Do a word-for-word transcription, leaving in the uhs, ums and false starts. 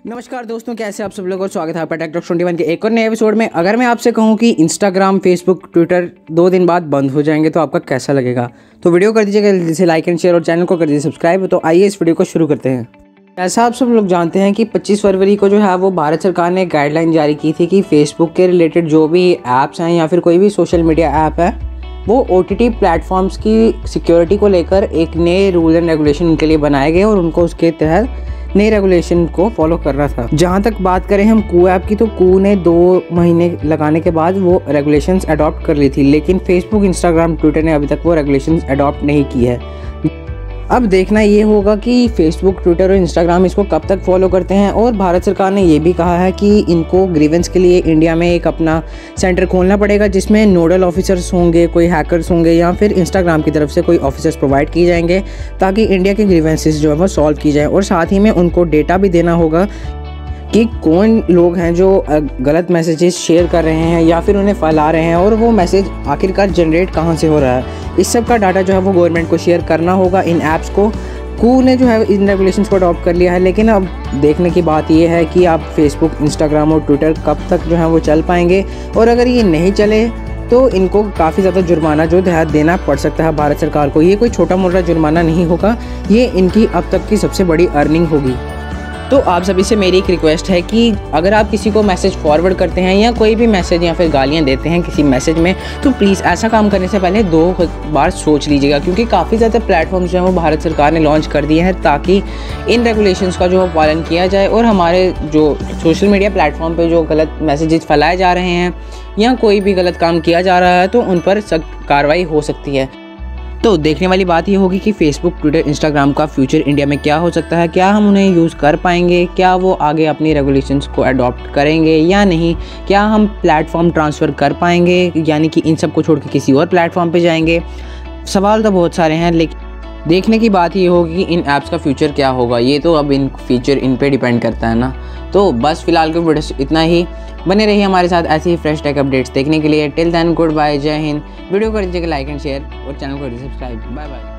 नमस्कार दोस्तों, कैसे आप सब लोग और स्वागत है आपका टेक टॉक ट्वेंटी वन के एक और नए एपिसोड में। अगर मैं आपसे कहूं कि इंस्टाग्राम, फेसबुक, ट्विटर दो दिन बाद बंद हो जाएंगे तो आपका कैसा लगेगा? तो वीडियो कर दीजिएगा जल्दी से लाइक एंड शेयर और चैनल को कर दीजिए सब्सक्राइब। तो आइए इस वीडियो को शुरू करते हैं। ऐसा आप सब लोग जानते हैं कि पच्चीस फरवरी को जो है वो भारत सरकार ने गाइडलाइन जारी की थी कि फेसबुक के रिलेटेड जो भी ऐप्स हैं या फिर कोई भी सोशल मीडिया ऐप है वो ओ टी टी प्लेटफॉर्म्स की सिक्योरिटी को लेकर एक नए रूल एंड रेगुलेशन उनके लिए बनाए गए और उनको उसके तहत नए रेगुलेशन को फॉलो करना था। जहां तक बात करें हम कू ऐप की, तो कू ने दो महीने लगाने के बाद वो रेगुलेशंस अडॉप्ट कर ली थी, लेकिन फेसबुक, इंस्टाग्राम, ट्विटर ने अभी तक वो रेगुलेशंस अडॉप्ट नहीं की है। अब देखना ये होगा कि फेसबुक, ट्विटर और इंस्टाग्राम इसको कब तक फॉलो करते हैं। और भारत सरकार ने ये भी कहा है कि इनको ग्रीवेंस के लिए इंडिया में एक अपना सेंटर खोलना पड़ेगा जिसमें नोडल ऑफिसर्स होंगे, कोई हैकर्स होंगे या फिर इंस्टाग्राम की तरफ से कोई ऑफिसर्स प्रोवाइड किए जाएंगे ताकि इंडिया के ग्रीवेंसेस जो है वो सॉल्व की जाए। और साथ ही में उनको डेटा भी देना होगा कि कौन लोग हैं जो गलत मैसेजेस शेयर कर रहे हैं या फिर उन्हें फैला रहे हैं और वो मैसेज आखिरकार जनरेट कहाँ से हो रहा है। इस सब का डाटा जो है वो गवर्नमेंट को शेयर करना होगा इन ऐप्स को। कू ने जो है इन रेगुलेशंस को अडॉप्ट कर लिया है, लेकिन अब देखने की बात ये है कि आप फेसबुक, इंस्टाग्राम और ट्विटर कब तक जो है वो चल पाएंगे। और अगर ये नहीं चले तो इनको काफ़ी ज़्यादा जुर्माना जो है देना पड़ सकता है भारत सरकार को। ये कोई छोटा मोटा जुर्माना नहीं होगा, ये इनकी अब तक की सबसे बड़ी अर्निंग होगी। तो आप सभी से मेरी एक रिक्वेस्ट है कि अगर आप किसी को मैसेज फॉरवर्ड करते हैं या कोई भी मैसेज या फिर गालियां देते हैं किसी मैसेज में, तो प्लीज़ ऐसा काम करने से पहले दो बार सोच लीजिएगा, क्योंकि काफ़ी ज़्यादा प्लेटफॉर्म्स जो हैं वो भारत सरकार ने लॉन्च कर दिए हैं ताकि इन रेगुलेशंस का जो पालन किया जाए और हमारे जो सोशल मीडिया प्लेटफॉर्म पर जो गलत मैसेजेस फैलाए जा रहे हैं या कोई भी गलत काम किया जा रहा है तो उन पर सख्त कार्रवाई हो सकती है। तो देखने वाली बात ये होगी कि फेसबुक, ट्विटर, इंस्टाग्राम का फ्यूचर इंडिया में क्या हो सकता है। क्या हम उन्हें यूज़ कर पाएंगे? क्या वो आगे अपनी रेगुलेशंस को अडॉप्ट करेंगे या नहीं? क्या हम प्लेटफॉर्म ट्रांसफ़र कर पाएंगे, यानी कि इन सब को छोड़ के किसी और प्लेटफॉर्म पे जाएंगे? सवाल तो बहुत सारे हैं, लेकिन देखने की बात ये होगी कि इन ऐप्स का फ्यूचर क्या होगा। ये तो अब इन फ्यूचर इन पे डिपेंड करता है ना। तो बस फिलहाल के वीडियो इतना ही। बने रहिए हमारे साथ ऐसे ही फ्रेश टेक अपडेट्स देखने के लिए। टिल देन गुड बाय, जय हिंद। वीडियो कर दीजिएगा लाइक एंड शेयर और चैनल को सब्सक्राइब। Bye bye.